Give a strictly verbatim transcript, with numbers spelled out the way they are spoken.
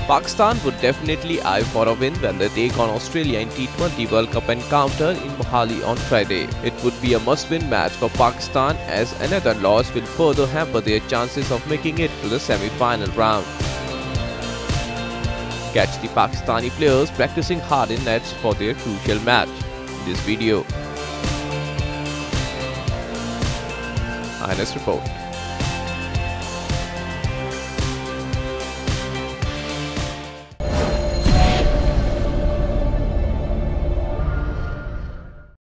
Pakistan would definitely eye for a win when they take on Australia in T twenty World Cup encounter in Mohali on Friday. It would be a must-win match for Pakistan as another loss will further hamper their chances of making it to the semi-final round. Catch the Pakistani players practicing hard in nets for their crucial match in this video. Eyewitness report.